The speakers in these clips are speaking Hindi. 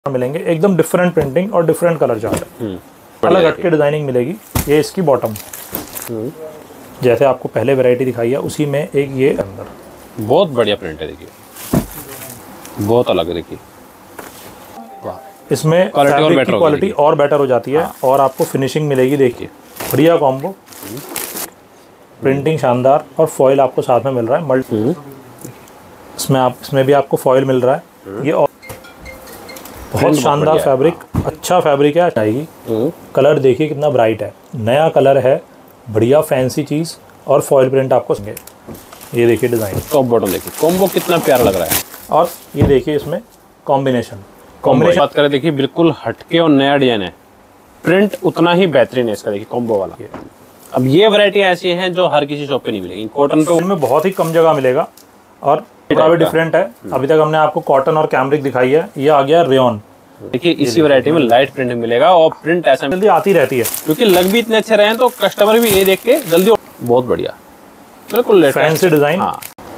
मिलेंगे, एकदम डिफरेंट प्रिंटिंग और डिफरेंट कलर चार्ट, अलग हटके डिजाइनिंग मिलेगी। ये इसकी बॉटम, जैसे आपको पहले वैरायटी दिखाई है उसी में एक ये अंदर बहुत बढ़िया प्रिंट है, देखिए बहुत अलग है। देखिए इसमें फैब्रिक की क्वालिटी और बेटर हो जाती है और आपको फिनिशिंग मिलेगी। देखिए बढ़िया कॉम्बो, प्रिंटिंग शानदार और फॉइल आपको साथ में मिल रहा है। इसमें भी आपको फॉइल मिल रहा है। ये बहुत शानदार फैब्रिक, अच्छा फैब्रिक है। आएगी कलर देखिए कितना ब्राइट है, नया कलर है, बढ़िया फैंसी चीज और फॉइल प्रिंट आपको संगे। ये देखिए डिजाइन, टॉप बॉटम देखिए, कॉम्बो कितना प्यारा लग रहा है। और ये देखिए इसमें कॉम्बिनेशन बात करें, देखिए बिल्कुल हटके और नया डिजाइन है, प्रिंट उतना ही बेहतरीन है इसका। देखिए कॉम्बो वाला। अब ये वैरायटी ऐसी हैं जो हर किसी शॉप पे नहीं मिलेगी। कॉटन पे इनमें बहुत ही कम जगह मिलेगा और काफी डिफरेंट है। अभी तक हमने आपको कॉटन और कैमरिक दिखाई है, ये आ गया रेयन। देखिए इसी वैरायटी में लाइट प्रिंट मिलेगा और प्रिंट ऐसा जल्दी आती रहती है क्योंकि लग भी इतने अच्छे रहे हैं तो कस्टमर भी ये देख के जल्दी। बहुत बढ़िया, बिल्कुल फैंसी डिजाइन। हाँ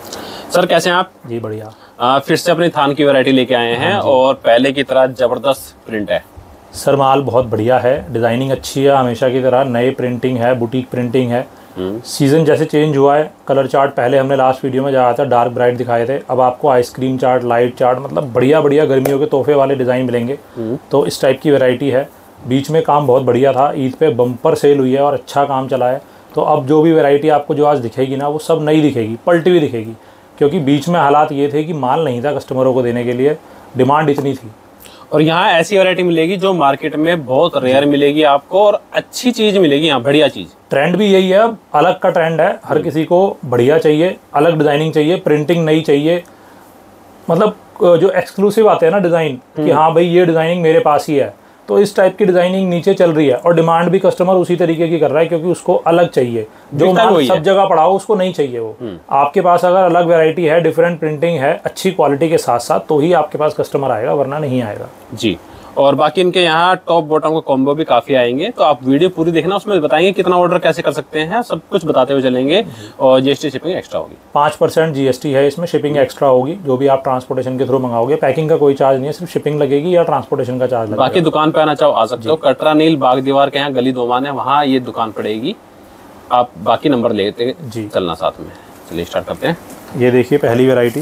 सर, कैसे हैं आप? जी बढ़िया। फिर से अपनी थान की वैरायटी लेके आए हैं और पहले की तरह जबरदस्त प्रिंट है। सर माल बहुत बढ़िया है, डिजाइनिंग अच्छी है, हमेशा की तरह नए प्रिंटिंग है, बुटीक प्रिंटिंग है। सीजन जैसे चेंज हुआ है, कलर चार्ट पहले हमने लास्ट वीडियो में जाया था डार्क ब्राइट दिखाए थे, अब आपको आइसक्रीम चार्ट, लाइट चार्ट, मतलब बढ़िया बढ़िया गर्मियों के तोहफे वाले डिज़ाइन मिलेंगे। तो इस टाइप की वैरायटी है। बीच में काम बहुत बढ़िया था, ईद पे बम्पर सेल हुई है और अच्छा काम चला है। तो अब जो भी वैरायटी आपको जो आज दिखेगी ना, वो सब नई दिखेगी, पलटी हुई दिखेगी, क्योंकि बीच में हालात ये थे कि माल नहीं था कस्टमरों को देने के लिए, डिमांड इतनी थी। और यहाँ ऐसी वैरायटी मिलेगी जो मार्केट में बहुत रेयर मिलेगी आपको और अच्छी चीज मिलेगी यहाँ, बढ़िया चीज। ट्रेंड भी यही है, अब अलग का ट्रेंड है, हर किसी को बढ़िया चाहिए, अलग डिजाइनिंग चाहिए, प्रिंटिंग नई चाहिए। मतलब जो एक्सक्लूसिव आते हैं ना डिजाइन कि हाँ भाई ये डिजाइनिंग मेरे पास ही है, तो इस टाइप की डिजाइनिंग नीचे चल रही है और डिमांड भी कस्टमर उसी तरीके की कर रहा है, क्योंकि उसको अलग चाहिए। जो माल सब जगह पड़ा हो उसको नहीं चाहिए वो। आपके पास अगर अलग वैरायटी है, डिफरेंट प्रिंटिंग है, अच्छी क्वालिटी के साथ साथ, तो ही आपके पास कस्टमर आएगा, वरना नहीं आएगा जी। और बाकी इनके यहाँ टॉप बॉटम का कॉम्बो भी काफी आएंगे, तो आप वीडियो पूरी देखना, उसमें बताएंगे कितना ऑर्डर कैसे कर सकते हैं, सब कुछ बताते हुए चलेंगे। और जीएसटी शिपिंग एक्स्ट्रा होगी, 5% जीएसटी है इसमें, शिपिंग एक्स्ट्रा होगी। जो भी आप ट्रांसपोर्टेशन के थ्रू मंगाओगे, पैकिंग का कोई चार्ज नहीं है, सिर्फ शिपिंग लगेगी या ट्रांसपोर्टेशन का चार्ज लगेगा। बाकी दुकान पे आना चाहो आ सकते हो, कटरा नील बाग दीवार के यहाँ गली दोमान है, वहाँ ये दुकान पड़ेगी। आप बाकी नंबर लेते जी चलना साथ में। चलिए स्टार्ट करते हैं। ये देखिए पहली वैरायटी,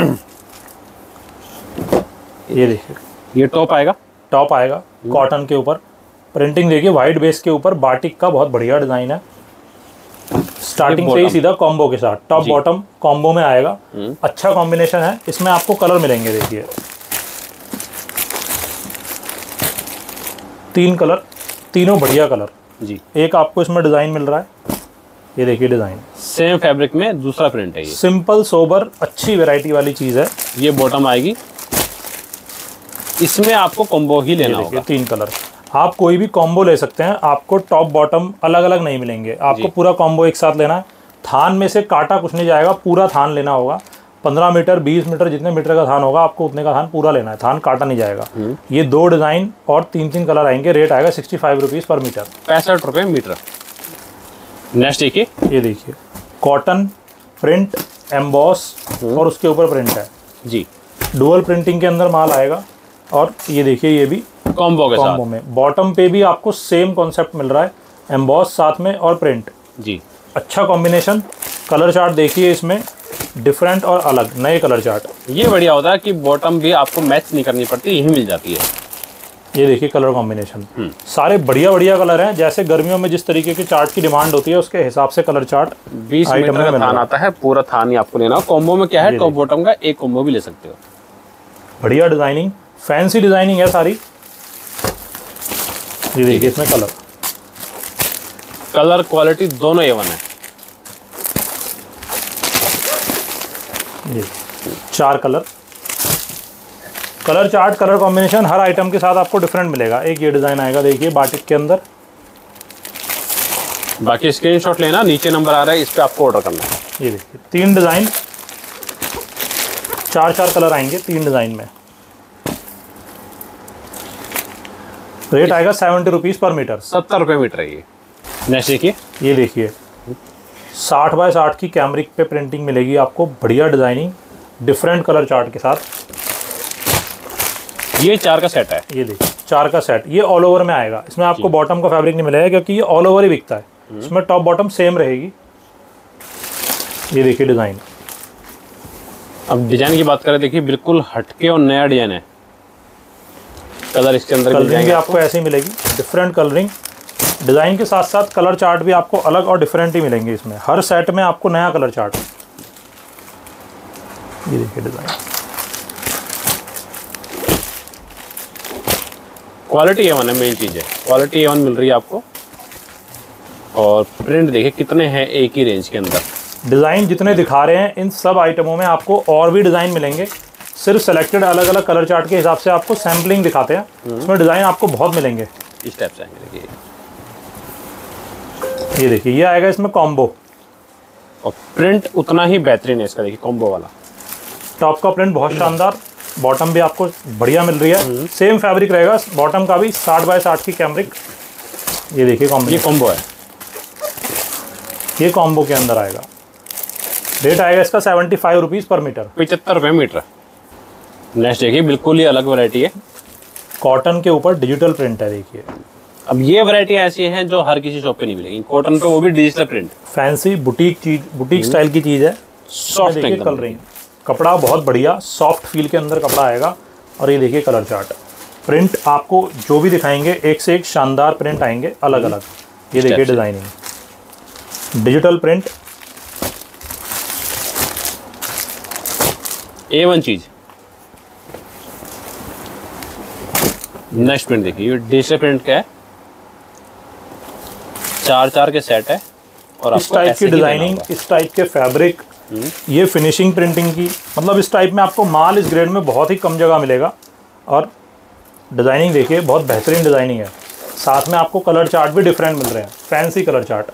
ये देखिए ये टॉप आएगा, टॉप आएगा कॉटन के ऊपर, प्रिंटिंग देखिए व्हाइट बेस के ऊपर, बाटिक का बहुत बढ़िया डिजाइन है। स्टार्टिंग से ही सीधा कॉम्बो के साथ टॉप बॉटम कॉम्बो में आएगा, अच्छा कॉम्बिनेशन है। इसमें आपको कलर मिलेंगे, देखिए 3 कलर, तीनों बढ़िया कलर जी। एक आपको इसमें डिजाइन मिल रहा है, ये देखिए डिजाइन सेम फैब्रिक में दूसरा प्रिंट है। ये सिंपल सोबर अच्छी वैरायटी वाली चीज है। ये बॉटम आएगी, इसमें आपको कॉम्बो ही लेना होगा। 3 कलर, आप कोई भी कॉम्बो ले सकते हैं, आपको टॉप बॉटम अलग अलग नहीं मिलेंगे, आपको पूरा कॉम्बो एक साथ लेना है। थान में से काटा कुछ नहीं जाएगा, पूरा थान लेना होगा। 15 मीटर 20 मीटर जितने मीटर का थान होगा, आपको उतने का थान पूरा लेना है, थान काटा नहीं जाएगा। ये 2 डिजाइन और 3 कलर आएंगे, रेट आएगा 65 रुपीज पर मीटर, 65 रुपये मीटर। नेक्स्ट देखिए, ये देखिए कॉटन प्रिंट एम्बॉस और उसके ऊपर प्रिंट है जी, डुअल प्रिंटिंग के अंदर माल आएगा। और ये देखिए ये भी कॉम्बो के साथ में, बॉटम पे भी आपको सेम कॉन्सेप्ट मिल रहा है, एम्बॉस साथ में और प्रिंट जी, अच्छा कॉम्बिनेशन। कलर चार्ट देखिए इसमें डिफरेंट और अलग नए कलर चार्ट। ये बढ़िया होता है कि बॉटम भी आपको मैच नहीं करनी पड़ती, यही मिल जाती है। ये देखिए कलर कॉम्बिनेशन, सारे बढ़िया बढ़िया कलर हैं। जैसे गर्मियों में जिस तरीके के चार्ट की डिमांड होती है, उसके हिसाब से कलर चार्ट 20 मीटर का थान आता है, पूरा थान ही आपको लेना। कॉम्बो में क्या है, टॉप बॉटम का एक कॉम्बो भी ले सकते हो। बढ़िया डिजाइनिंग, फैंसी डिजाइनिंग है सारी। ये देखिए इसमें कलर क्वालिटी दोनों A1 है। ये 4 colour, colour chart, colour combination हर आइटम के साथ आपको डिफरेंट मिलेगा। एक ये डिजाइन आएगा देखिए बाटिक के अंदर। बाकी स्क्रीनशॉट लेना, नीचे नंबर आ रहा है, इस पे आपको ऑर्डर करना है। ये देखिए 3 डिजाइन, 4 कलर आएंगे 3 डिजाइन में। रेट आएगा 70 रुपीज पर मीटर, 70 रुपये मीटर है ये। नेक्स्ट देखिए, ये देखिए 60 बाय 60 की कैमरिक पे प्रिंटिंग मिलेगी आपको, बढ़िया डिजाइनिंग, डिफरेंट कलर चार्ट के साथ। ये 4 का सेट है। ये देखिए 4 का सेट, ये ऑल ओवर में आएगा। इसमें आपको बॉटम का फैब्रिक नहीं मिलेगा क्योंकि ये ऑल ओवर ही बिकता है। इसमें टॉप बॉटम सेम रहेगी। ये देखिए डिज़ाइन। अब डिजाइन की बात करें, देखिए बिल्कुल हटके और नया डिजाइन है। कलर इसके अंदर कलरिंग भी आपको ऐसे ही मिलेगी, डिफरेंट कलरिंग। डिज़ाइन के साथ साथ कलर चार्ट भी आपको अलग और डिफरेंट ही मिलेंगे इसमें। हर सेट में आपको नया कलर चार्ट। ये देखिए डिज़ाइन। क्वालिटी A1 है, मेन चीज़ है क्वालिटी A1 मिल रही है आपको। और प्रिंट देखिए कितने हैं एक ही रेंज के अंदर। डिज़ाइन जितने दिखा रहे हैं इन सब आइटमों में आपको और भी डिज़ाइन मिलेंगे। सिर्फ सेलेक्टेड अलग अलग कलर चार्ट के हिसाब से आपको सैम्पलिंग दिखाते हैं। इसमें डिज़ाइन आपको बहुत मिलेंगे। इस टाइप से आएंगे। देखिए ये देखिए, ये आएगा इसमें कॉम्बो। और प्रिंट उतना ही बेहतरीन है इसका। देखिए कॉम्बो वाला टॉप का प्रिंट बहुत शानदार, बॉटम भी आपको बढ़िया मिल रही है। सेम फैब्रिक रहेगा बॉटम का भी, 60 बाय 60 की कैमरिक। ये देखिए कॉम्बो, ये कॉम्बो है। ये कॉम्बो के अंदर आएगा। रेट आएगा इसका 75 रुपीज़ पर मीटर, 75 रुपये मीटर। नेक्स्ट देखिए बिल्कुल ही अलग वैरायटी है। कॉटन के ऊपर डिजिटल प्रिंट है। देखिए अब ये वैरायटी ऐसी हैं जो हर किसी शॉप पे नहीं मिलेगी। कॉटन पे वो भी डिजिटल प्रिंट, फैंसी बुटीक चीज, बुटीक स्टाइल की चीज़ है। सॉफ्ट कलरिंग, कपड़ा बहुत बढ़िया सॉफ्ट फील के अंदर कपड़ा आएगा। और ये देखिए कलर चार्ट, प्रिंट आपको जो भी दिखाएंगे एक से एक शानदार प्रिंट आएंगे अलग अलग। ये देखिए डिज़ाइनिंग, डिजिटल प्रिंट, A1 चीज। नेक्स्ट प्रिंट देखिए, ये डिजिटल प्रिंट का है। 4 के सेट है। और इस टाइप की डिज़ाइनिंग, इस टाइप के फैब्रिक, ये फिनिशिंग प्रिंटिंग की, मतलब इस टाइप में आपको माल इस ग्रेड में बहुत ही कम जगह मिलेगा। और डिज़ाइनिंग देखिए बहुत बेहतरीन डिज़ाइनिंग है। साथ में आपको कलर चार्ट भी डिफरेंट मिल रहे हैं, फैंसी कलर चार्ट।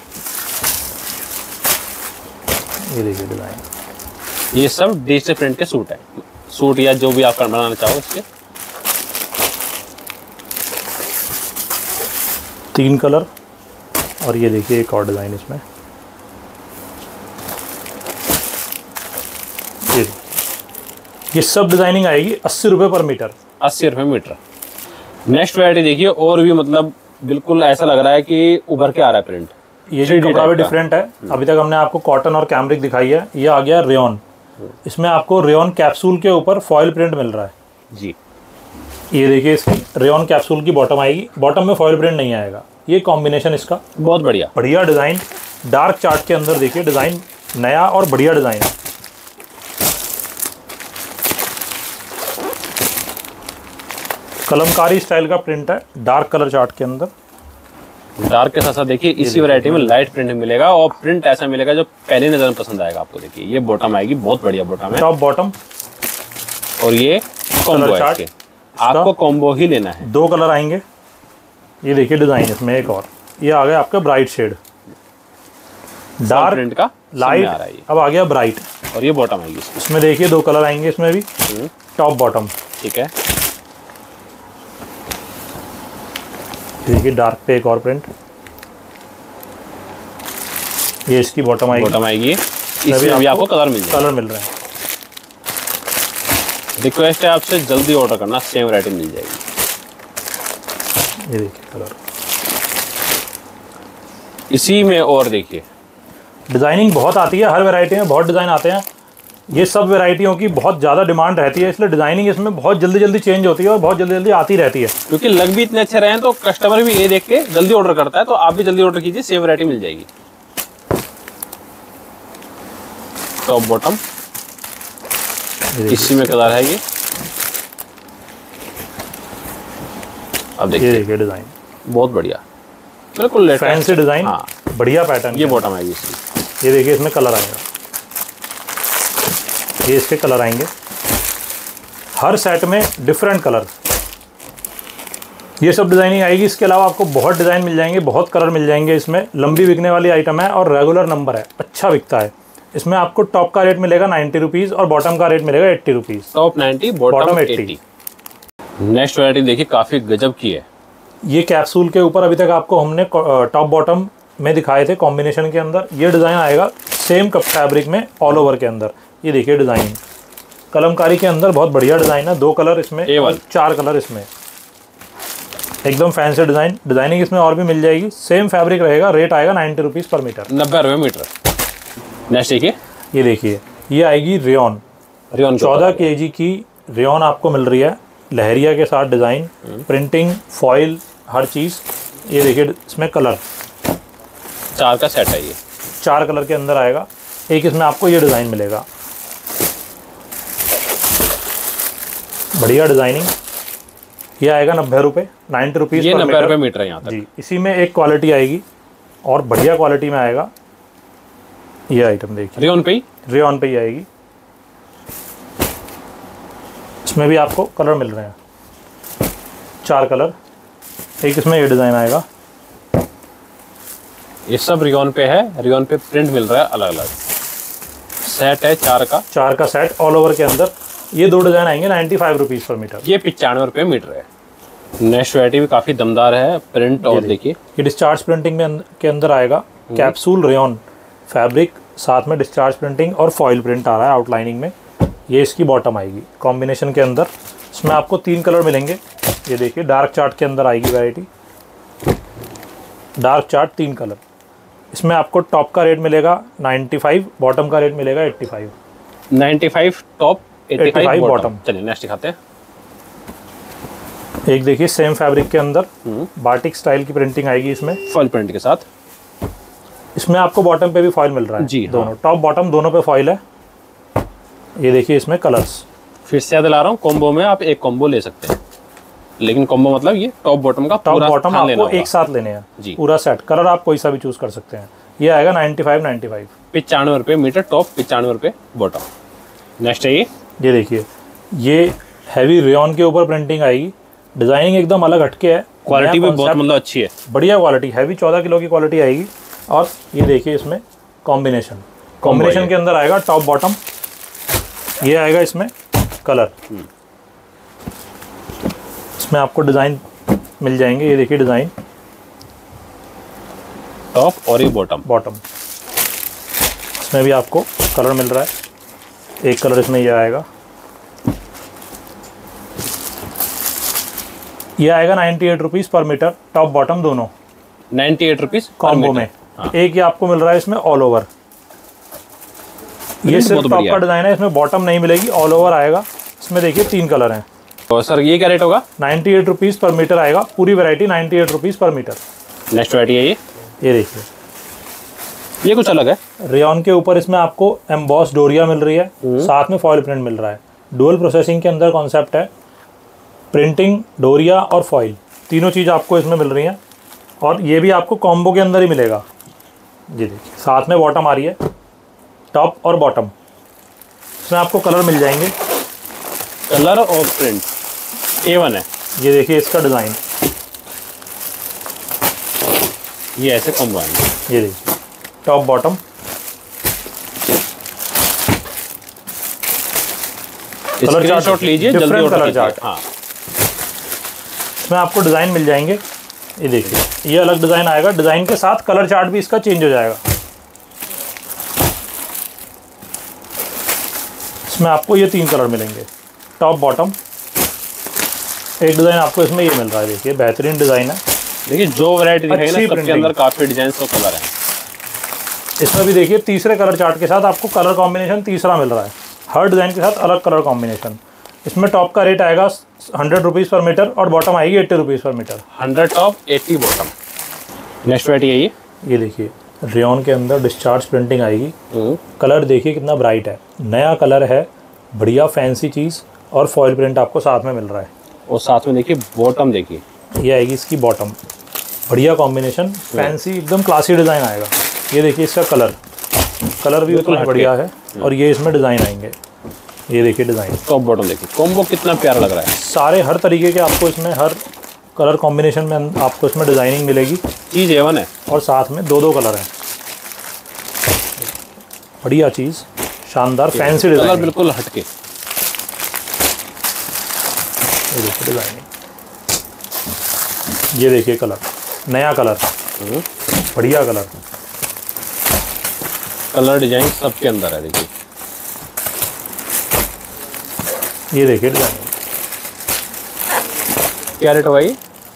ये देखिए डिज़ाइन। ये सब डिजिटल प्रिंट के सूट है, सूट या जो भी आप बनाना चाहो इसके। 3 कलर। और ये देखिए एक और डिज़ाइन इसमें। ये सब डिज़ाइनिंग आएगी 80 रुपये पर मीटर। 80 रुपये मीटर। नेक्स्ट वैरायटी देखिए, और भी मतलब बिल्कुल ऐसा लग रहा है कि उभर के आ रहा है प्रिंट। ये जो कपड़ा भी डिफरेंट है। अभी तक हमने आपको कॉटन और कैमरिक दिखाई है, ये आ गया रेयॉन। इसमें आपको रेयॉन कैप्सूल के ऊपर फॉयल प्रिंट मिल रहा है जी। ये देखिए इसकी रेयॉन कैप्सूल की बॉटम आएगी, बॉटम में फॉयल प्रिंट नहीं आएगा। ये कॉम्बिनेशन इसका बहुत बढ़िया, बढ़िया डिज़ाइन। डार्क चार्ट के अंदर देखिए डिज़ाइन नया और बढ़िया डिज़ाइन है। कलमकारी स्टाइल का प्रिंट है डार्क कलर चार्ट के अंदर। डार्क के साथ साथ देखिए इसी वैरायटी में लाइट प्रिंट मिलेगा। और प्रिंट ऐसा मिलेगा जो पहली नजर में पसंद आएगा आपको। देखिए ये बॉटम आएगी, बहुत बढ़िया बॉटम है, टॉप बॉटम। और ये कॉम्बो है इसके। आपको कॉम्बो ही लेना है। 2 कलर आएंगे। ये देखिए डिज़ाइन इसमें एक और, ये आ गया आपका ब्राइट शेड, डार्क प्रिंट का लाइट, अब आ गया ब्राइट। और ये बॉटम आएगी इसमें देखिए 2 कलर आएंगे इसमें भी, टॉप बॉटम। ठीक है, देखिए डार्क पे एक और प्रिंट। ये इसकी बॉटम आएगी, इसमें भी आपको कलर मिल जाएगा। कलर मिल रहे हैं। रिक्वेस्ट है आपसे जल्दी ऑर्डर करना, सेम वैरायटी मिल जाएगी। ये देखिए कलर इसी में। और देखिए डिज़ाइनिंग बहुत आती है, हर वैरायटी में बहुत डिज़ाइन आते हैं। ये सब वैरायटियों की बहुत ज़्यादा डिमांड रहती है, इसलिए डिज़ाइनिंग इसमें बहुत जल्दी जल्दी चेंज होती है और बहुत जल्दी जल्दी आती रहती है। क्योंकि लग भी इतने अच्छे रहे हैं तो कस्टमर भी ये देख के जल्दी ऑर्डर करता है। तो आप भी जल्दी ऑर्डर कीजिए, सेम वैरायटी मिल जाएगी। टॉप बॉटम इसी में कलर है ये। अब देखिए डिज़ाइन बहुत बढ़िया, बिल्कुल फैंसी डिज़ाइन, बढ़िया पैटर्न। ये बॉटम आएगी इसकी। ये देखिए इसमें कलर आएगा, ये इसके कलर आएंगे हर सेट में डिफरेंट कलर। ये सब डिज़ाइनिंग आएगी। इसके अलावा आपको बहुत डिज़ाइन मिल जाएंगे, बहुत कलर मिल जाएंगे। इसमें लंबी बिकने वाली आइटम है और रेगुलर नंबर है, अच्छा बिकता है। इसमें आपको टॉप का रेट मिलेगा 90 रुपीज़ और बॉटम का रेट मिलेगा 80 rupees. Top 90, bottom 80। Next variety देखिए काफ़ी गजब की है। ये कैप्सूल के ऊपर अभी तक आपको हमने टॉप बॉटम में दिखाए थे कॉम्बिनेशन के अंदर। ये डिज़ाइन आएगा सेम कप फैब्रिक में ऑल ओवर के अंदर। ये देखिए डिज़ाइन, कलमकारी के अंदर बहुत बढ़िया डिज़ाइन है, 2 कलर इसमें और 4 कलर इसमें, एकदम फैंसी डिज़ाइन। डिज़ाइनिंग इसमें और भी मिल जाएगी, सेम फैब्रिक रहेगा। रेट आएगा 90 रुपीज़ पर मीटर, 90 रुपये मीटर। नेक्स्ट देखिए, ये देखिए, ये आएगी रेयॉन 14 kg की रेयॉन आपको मिल रही है, लहरिया के साथ डिज़ाइन, प्रिंटिंग, फॉइल, हर चीज़। ये देखिए इसमें कलर 4 का सेट है, ये 4 कलर के अंदर आएगा। एक इसमें आपको ये डिज़ाइन मिलेगा, बढ़िया डिज़ाइनिंग। ये आएगा 90 रुपये, 90 रुपीज़, ये 90 रुपये मीटर है यहाँ तक जी। इसी में एक क्वालिटी आएगी और बढ़िया क्वालिटी में आएगा। ये आइटम देखिए, रेयॉन पे ही आएगी। इसमें भी आपको कलर मिल रहे हैं, 4 कलर। एक इसमें ये डिज़ाइन आएगा, ये सब रेयॉन पे है। रेयॉन पे प्रिंट मिल रहा है अलग अलग, सेट है 4 का सेट ऑल ओवर के अंदर। ये 2 डिज़ाइन आएंगे 95 रुपीज़ पर मीटर, ये 95 रुपये मीटर है। नेक्स्ट वैरायटी भी काफ़ी दमदार है, प्रिंट। और देखिए ये डिस्चार्ज प्रिंटिंग में के अंदर आएगा, कैप्सूल रेयॉन फैब्रिक, साथ में डिस्चार्ज प्रिंटिंग और फॉइल प्रिंट आ रहा है आउटलाइनिंग में। ये इसकी बॉटम आएगी कॉम्बिनेशन के अंदर। इसमें आपको 3 कलर मिलेंगे। ये देखिए डार्क चार्ट के अंदर आएगी वैरायटी, डार्क चार्ट 3 कलर। इसमें आपको टॉप का रेट मिलेगा 95, बॉटम का रेट मिलेगा 85। 95 टॉप, 85 बॉटम। चलिए नेक्स्ट दिखाते हैं। एक देखिए सेम फैब्रिक के अंदर बाटिक स्टाइल की प्रिंटिंग आएगी, इसमें फॉइल प्रिंट के साथ। इसमें आपको बॉटम पे भी फॉइल मिल रहा है जी, दोनों, टॉप बॉटम दोनों पे फॉइल है। ये देखिए इसमें कलर्स, फिर से याद ला रहा हूँ, कॉम्बो में आप एक कॉम्बो ले सकते हैं, लेकिन कॉम्बो मतलब ये टॉप बॉटम का टॉप बॉटम आपको एक साथ लेने हैं जी, पूरा सेट। कलर आप कोई सा भी चूज कर सकते हैं। ये आएगा 95 95 रुपये मीटर टॉप, 95 रुपये बॉटम। नेक्स्ट है ये देखिए, ये हैवी रेयॉन के ऊपर प्रिंटिंग आएगी, डिजाइनिंग एकदम अलग हटके है, क्वालिटी भी बहुत मतलब अच्छी है, बढ़िया क्वालिटी, हैवी 14 किलो की क्वालिटी आएगी। और ये देखिए इसमें कॉम्बिनेशन के अंदर आएगा टॉप बॉटम। ये आएगा इसमें कलर, इसमें आपको डिज़ाइन मिल जाएंगे। ये देखिए डिज़ाइन, टॉप और ये बॉटम। इसमें भी आपको कलर मिल रहा है, एक कलर इसमें ये आएगा। ये आएगा 98 रुपीज़ पर मीटर, टॉप बॉटम दोनों, 98 रुपीज़ कॉम्बो में। हाँ। एक ये आपको मिल रहा है इसमें ऑल ओवर, ये सिर्फ टॉप का डिज़ाइन है, इसमें बॉटम नहीं मिलेगी, ऑल ओवर आएगा। इसमें देखिए 3 कलर हैं। तो सर ये क्या रेट होगा? 98 रुपीज़ पर मीटर आएगा, पूरी वैरायटी 98 रुपीज़ पर मीटर। नेक्स्ट वैरायटी है ये देखिए, ये कुछ अलग है। रेयॉन के ऊपर इसमें आपको एम्बॉस डोरिया मिल रही है, साथ में फॉइल प्रिंट मिल रहा है। डुअल प्रोसेसिंग के अंदर कॉन्सेप्ट है, प्रिंटिंग, डोरिया और फॉइल, तीनों चीज़ आपको इसमें मिल रही हैं। और ये भी आपको कॉम्बो के अंदर ही मिलेगा। जी देखिए, साथ में बॉटम आ रही है, टॉप और बॉटम। इसमें आपको कलर मिल जाएंगे, कलर और प्रिंट A1 है। ये देखिए इसका डिज़ाइन, ये ऐसे कॉम्बो आएंगे। ये देखिए टॉप बॉटम, स्क्रीनशॉट लीजिए जल्दी, ऑर्डर कलर चार्ट। हाँ, इसमें आपको डिज़ाइन मिल जाएंगे। ये देखिए, ये अलग डिज़ाइन आएगा, डिज़ाइन के साथ कलर चार्ट भी इसका चेंज हो जाएगा। इसमें आपको ये 3 कलर मिलेंगे, टॉप बॉटम। एक डिज़ाइन आपको इसमें ये मिल रहा है, देखिए बेहतरीन डिज़ाइन है। देखिए जो वैरायटी दिखाई ना, सबके अंदर काफ़ी डिजाइन और कलर है। इसमें भी देखिए तीसरे कलर चार्ट के साथ आपको कलर कॉम्बिनेशन तीसरा मिल रहा है, हर डिज़ाइन के साथ अलग कलर कॉम्बिनेशन। इसमें टॉप का रेट आएगा 100 रुपीज़ पर मीटर और बॉटम आएगी 80 रुपीज़ पर metre. 100 top 80 bottom. Next variety है ये देखिए, रेयॉन के अंदर डिस्चार्ज प्रिंटिंग आएगी। कलर देखिए कितना ब्राइट है, नया कलर है, बढ़िया फैंसी चीज़, और फॉइल प्रिंट आपको साथ में मिल रहा है। और साथ में देखिए बॉटम, देखिए ये आएगी इसकी बॉटम, बढ़िया कॉम्बिनेशन, फैंसी एकदम क्लासी डिज़ाइन आएगा। ये देखिए इसका कलर भी उतना बढ़िया है। और ये इसमें डिज़ाइन आएंगे, ये देखिए डिज़ाइन, टॉप बॉटम देखिए, कॉम्बो कितना प्यारा लग रहा है। सारे हर तरीके के आपको इसमें, हर कलर कॉम्बिनेशन में आपको इसमें डिज़ाइनिंग मिलेगी। चीज़ A1 है और साथ में 2 कलर हैं, बढ़िया चीज़, शानदार फैंसी डिज़ाइन, कलर बिल्कुल हटके। ये देखिए डिज़ाइनिंग, ये देखिए कलर, नया कलर, बढ़िया कलर, कलर डिजाइन सबके अंदर है। देखिए ये देखिए डिजाइन, क्या रेट होगा ये?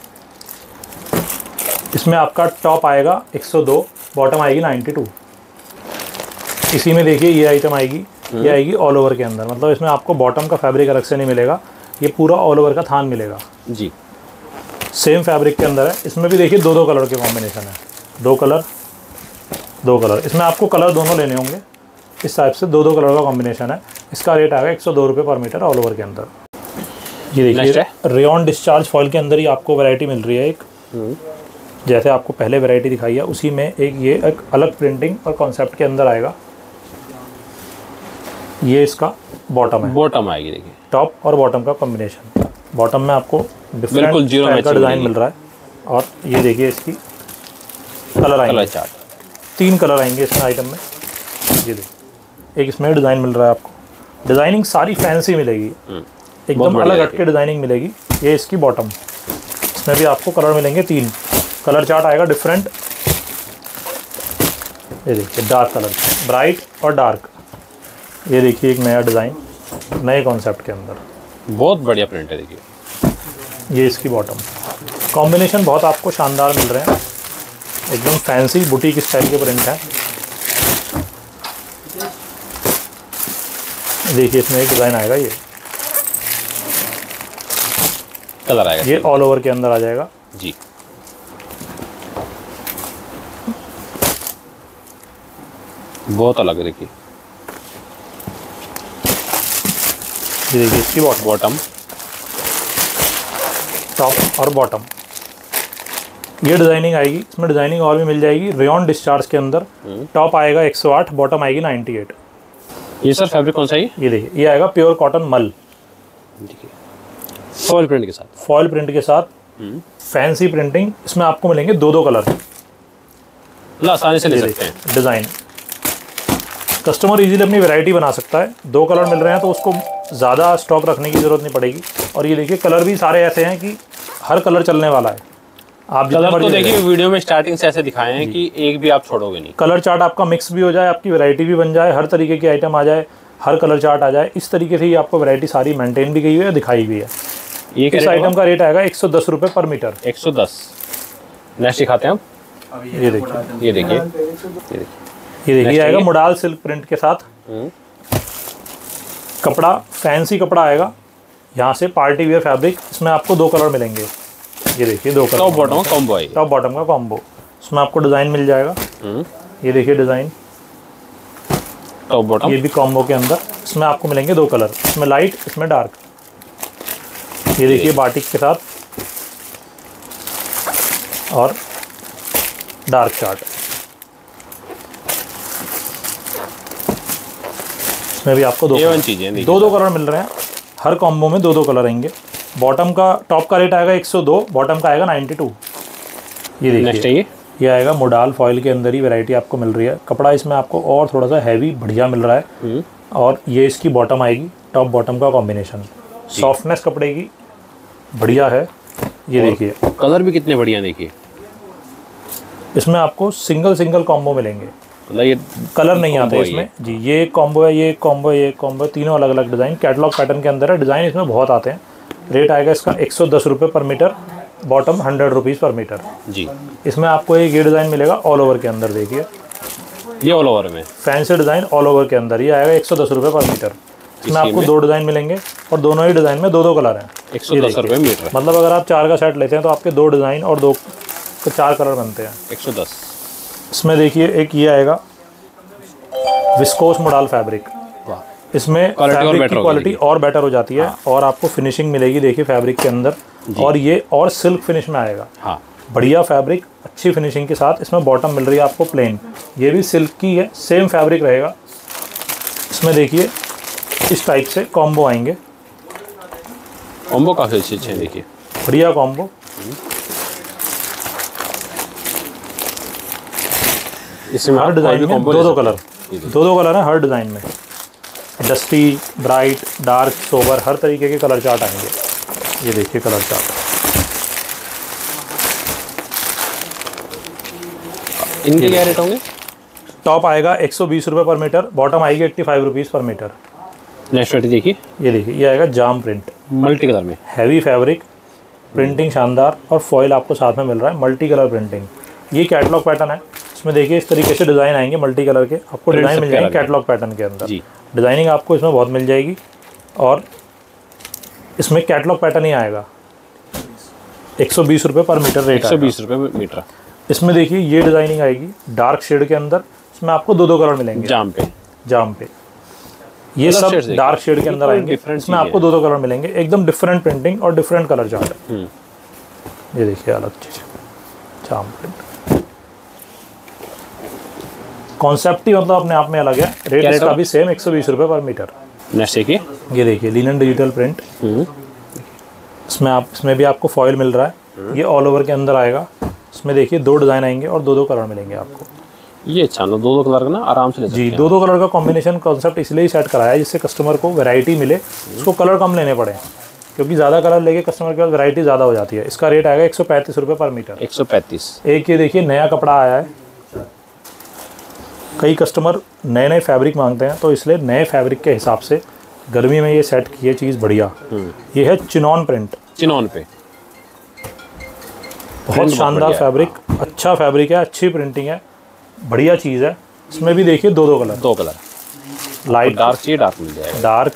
इसमें आपका टॉप आएगा 102, बॉटम आएगी 92। इसी में देखिए ये आइटम आएगी, ये आएगी ऑल ओवर के अंदर, मतलब इसमें आपको बॉटम का फैब्रिक अलग से नहीं मिलेगा, ये पूरा ऑल ओवर का थान मिलेगा जी। सेम फैब्रिक के अंदर है। इसमें भी देखिए दो दो कलर के कॉम्बिनेशन है, दो कलर। इसमें आपको कलर दोनों लेने होंगे, इस टाइप से दो कलर का कॉम्बिनेशन है। इसका रेट आएगा 102 रुपये पर मीटर ऑल ओवर के अंदर। ये देखिए रेयॉन डिस्चार्ज फॉइल के अंदर ही आपको वैरायटी मिल रही है एक, जैसे आपको पहले वैरायटी दिखाई है उसी में ये एक अलग प्रिंटिंग और कॉन्सेप्ट के अंदर आएगा। ये इसका बॉटम है, बॉटम आएगी देखिए, टॉप और बॉटम का कॉम्बिनेशन। बॉटम में आपको बिल्कुल जीरो डिफरेंट का डिज़ाइन मिल रहा है। और ये देखिए इसकी कलर आएंगे, चार्ट 3 कलर आएंगे इसमें आइटम में। ये देखिए एक इसमें डिज़ाइन मिल रहा है आपको, डिज़ाइनिंग सारी फैंसी मिलेगी, एकदम अलग हट के डिज़ाइनिंग मिलेगी। ये इसकी बॉटम, इसमें भी आपको कलर मिलेंगे 3 कलर चार्ट आएगा डिफरेंट। ये देखिए डार्क कलर, ब्राइट और डार्क। ये देखिए एक नया डिज़ाइन नए कॉन्सेप्ट के अंदर, बहुत बढ़िया प्रिंट है देखिए। ये इसकी बॉटम, कॉम्बिनेशन बहुत आपको शानदार मिल रहे हैं, एकदम फैंसी बुटीक स्टाइल के प्रिंट है। देखिए इसमें एक डिज़ाइन आएगा, ये कलर आएगा, ये ऑल ओवर के अंदर आ जाएगा जी। बहुत अलग है देखिए। ये देखिए इसकी बॉटम, टॉप और बॉटम, ये डिज़ाइनिंग आएगी। इसमें डिज़ाइनिंग और भी मिल जाएगी रेयॉन डिस्चार्ज के अंदर। टॉप आएगा 108, बॉटम आएगी 98। ये सर फैब्रिक कौन सा है? ये देखिए ये आएगा प्योर कॉटन मल, फॉइल प्रिंट के साथ, फॉइल प्रिंट के साथ फैंसी प्रिंटिंग। इसमें आपको मिलेंगे दो कलर, आसानी से ले सकते हैं। डिज़ाइन कस्टमर इजीली अपनी वैरायटी बना सकता है। 2 कलर मिल रहे हैं तो उसको ज़्यादा स्टॉक रखने की ज़रूरत नहीं पड़ेगी। और ये देखिए कलर भी सारे ऐसे हैं कि हर कलर चलने वाला है। आप कलर तो देखिए वीडियो में स्टार्टिंग से ऐसे दिखाए हैं कि एक भी आप छोड़ोगे नहीं। कलर चार्ट आपका मिक्स भी हो जाए, आपकी वैरायटी भी बन जाए, हर तरीके की आइटम आ जाए, हर कलर चार्ट आ जाए, इस तरीके से ही आपको वैरायटी सारी मेंटेन भी गई हुई है, दिखाई भी है। ये इस आइटम का रेट आएगा 110 रुपये पर मीटर। 110। नेक्स्ट दिखाते हैं हम। ये देखिए ये देखिए ये देखिए आएगा मोडाल सिल्क प्रिंट के साथ। कपड़ा फैंसी कपड़ा आएगा, यहाँ से पार्टी वेयर फैब्रिक। इसमें आपको 2 कलर मिलेंगे। ये देखिए 2 कलर, टॉप बॉटम कॉम्बो है, टॉप बॉटम का कॉम्बो। इसमें आपको डिज़ाइन मिल जाएगा। ये देखिए डिज़ाइन, टॉप बॉटम, ये भी कॉम्बो के अंदर। इसमें आपको मिलेंगे 2 कलर, इसमें लाइट, इसमें डार्क। ये देखिए बाटिक के साथ और डार्क चार्ट। इसमें भी आपको 2 कलर मिल रहे हैं। हर कॉम्बो में 2 कलर आएंगे। बॉटम का, टॉप का रेट आएगा 102, बॉटम का आएगा 92। ये देखिए ये आएगा मोडाल फॉइल के अंदर ही वैरायटी आपको मिल रही है। कपड़ा इसमें आपको और थोड़ा सा हैवी बढ़िया मिल रहा है। और ये इसकी बॉटम आएगी, टॉप बॉटम का कॉम्बिनेशन। सॉफ्टनेस कपड़े की बढ़िया है। ये देखिए कलर भी कितने बढ़िया देखिए। इसमें आपको सिंगल कॉम्बो मिलेंगे, मतलब ये कलर नहीं आते इसमें जी। ये एक कॉम्बो है, ये एक कॉम्बो, ये एक कॉम्बो, तीनों अलग अलग डिज़ाइन कैटलॉग पैटर्न के अंदर है। डिज़ाइन इसमें बहुत आते हैं। रेट आएगा इसका 110 रुपये पर मीटर, बॉटम 100 रुपीज़ पर मीटर जी। इसमें आपको एक ये डिज़ाइन मिलेगा ऑल ओवर के अंदर। देखिए ये ऑल ओवर में फैंसी डिज़ाइन ऑल ओवर के अंदर, ये आएगा 110 रुपये पर मीटर। इसमें आपको 2 डिज़ाइन मिलेंगे और दोनों ही डिज़ाइन में 2 कलर हैं। 110 रुपये मीटर, मतलब अगर आप 4 का सेट लेते हैं तो आपके 2 डिज़ाइन और 4 कलर बनते हैं। 110। इसमें देखिए एक ये आएगा विस्कोस मोडाल फैब्रिक। इसमें फैब्रिक की क्वालिटी और बेटर हो जाती है। और आपको फिनिशिंग मिलेगी देखिए फैब्रिक के अंदर। और ये और सिल्क फिनिश में आएगा। बढ़िया फैब्रिक, अच्छी फिनिशिंग के साथ। इसमें बॉटम मिल रही है आपको प्लेन, ये भी सिल्क की है, सेम फैब्रिक रहेगा। इसमें देखिए इस टाइप से कॉम्बो आएंगे। कॉम्बो काफ़ी अच्छे हैं देखिए, बढ़िया कॉम्बो। इसमें हर डिज़ाइन में 2 कलर, 2 कलर हैं हर डिज़ाइन में। डस्टी, ब्राइट, डार्क, सोबर, हर तरीके के कलर चार्ट आएंगे। ये देखिए कलर चार्ट। इनके क्या रेट होंगे? टॉप आएगा 120 रुपये पर मीटर, बॉटम आएगी 85 रुपीज़ पर मीटर। नेक्स्ट वैरायटी देखिए, ये देखिए, ये आएगा जाम प्रिंट, मल्टी कलर में, हैवी फैब्रिक, प्रिंटिंग शानदार और फॉइल आपको साथ में मिल रहा है, मल्टी कलर प्रिंटिंग। ये कैटलॉग पैटर्न है, इसमें देखिए इस तरीके से डिज़ाइन आएंगे मल्टी कलर के, आपको डिज़ाइन मिल जाएंगे कैटलॉग पैटर्न के अंदर। डिज़ाइनिंग आपको इसमें बहुत मिल जाएगी और इसमें कैटलॉग पैटर्न ही आएगा। 120 रुपये पर मीटर रेट, 120 रुपये मीटर। इसमें देखिए ये डिज़ाइनिंग आएगी डार्क शेड के अंदर, इसमें आपको 2-2 कलर मिलेंगे जाम पे। ये सब डार्क शेड के अंदर आएंगे, इसमें आपको 2-2 कलर मिलेंगे, एकदम डिफरेंट प्रिंटिंग और डिफरेंट कलर चार्ट है। ये देखिए अलग चीज़, जाम प्रिंट कॉन्सेप्ट ही मतलब अपने आप में अलग है। रेट इसका भी सेम 120 रुपये पर मीटर। नेक्स्ट देखिए, ये देखिए लिनन डिजिटल प्रिंट, इसमें भी आपको फॉइल मिल रहा है, ये ऑल ओवर के अंदर आएगा। इसमें देखिए 2 डिज़ाइन आएंगे और 2-2 कलर मिलेंगे आपको। ये अच्छा, 2-2 कलर का ना आराम से ले सकते हैं। जी, 2-2 कलर का कॉम्बिनेशन कॉन्सेप्ट इसलिए ही सेट कराया है जिससे कस्टमर को वैरायटी मिले, उसको कलर कम लेने पड़े, क्योंकि ज़्यादा कलर लेके कस्टमर के पास वैरायटी ज़्यादा हो जाती है। इसका रेट आएगा 135 रुपये पर मीटर। 135। एक ये देखिए नया कपड़ा आया है, कई कस्टमर नए नए फैब्रिक मांगते हैं, तो इसलिए नए फैब्रिक के हिसाब से गर्मी में ये सेट की है चीज़ बढ़िया। ये है चिनॉन प्रिंट, चिनॉन पे बहुत शानदार फैब्रिक, अच्छा फैब्रिक है, अच्छी प्रिंटिंग है, बढ़िया चीज़ है। इसमें भी देखिए 2-2 कलर, 2 कलर, लाइट डार्क चाहिए डार्क मिल जाएगा, डार्क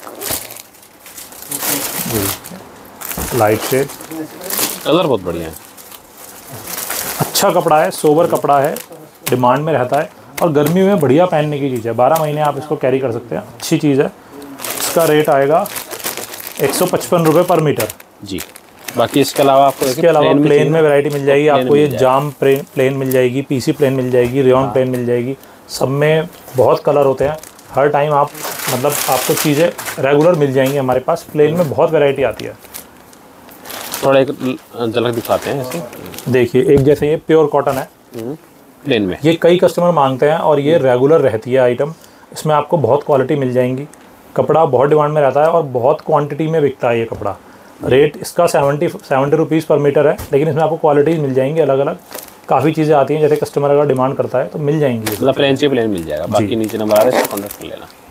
लाइट शेड, कलर बहुत बढ़िया है। अच्छा कपड़ा है, सोबर कपड़ा है, डिमांड में रहता है और गर्मी में बढ़िया पहनने की चीज़ है। 12 महीने आप इसको कैरी कर सकते हैं, अच्छी चीज़ है। इसका रेट आएगा 155 रुपये पर मीटर। जी, बाकी इसके अलावा आपको प्लेन में वैरायटी मिल जाएगी आपको। ये जाम प्लेन मिल जाएगी, पीसी प्लेन मिल जाएगी, रेयॉन प्लेन मिल जाएगी। सब में बहुत कलर होते हैं, हर टाइम आप मतलब आपको चीज़ें रेगुलर मिल जाएंगी हमारे पास। प्लेन में बहुत वैरायटी आती है। थोड़ा एक झलक दिखाते हैं ऐसे, देखिए एक जैसे ये प्योर कॉटन है प्लेन में, ये कई कस्टमर मांगते हैं और ये रेगुलर रहती है आइटम। इसमें आपको बहुत क्वालिटी मिल जाएंगी, कपड़ा बहुत डिमांड में रहता है और बहुत क्वांटिटी में बिकता है ये कपड़ा। रेट इसका 70 रुपीज़ पर मीटर है, लेकिन इसमें आपको क्वालिटीज़ मिल जाएंगी अलग अलग, काफ़ी चीज़ें आती हैं। जैसे कस्टमर अगर डिमांड करता है तो मिल जाएंगी, मतलब प्लेन से प्लेन मिल जाएगा। बाकी नीचे नंबर आ रहा है, इसको कॉन्टैक्ट कर लेना।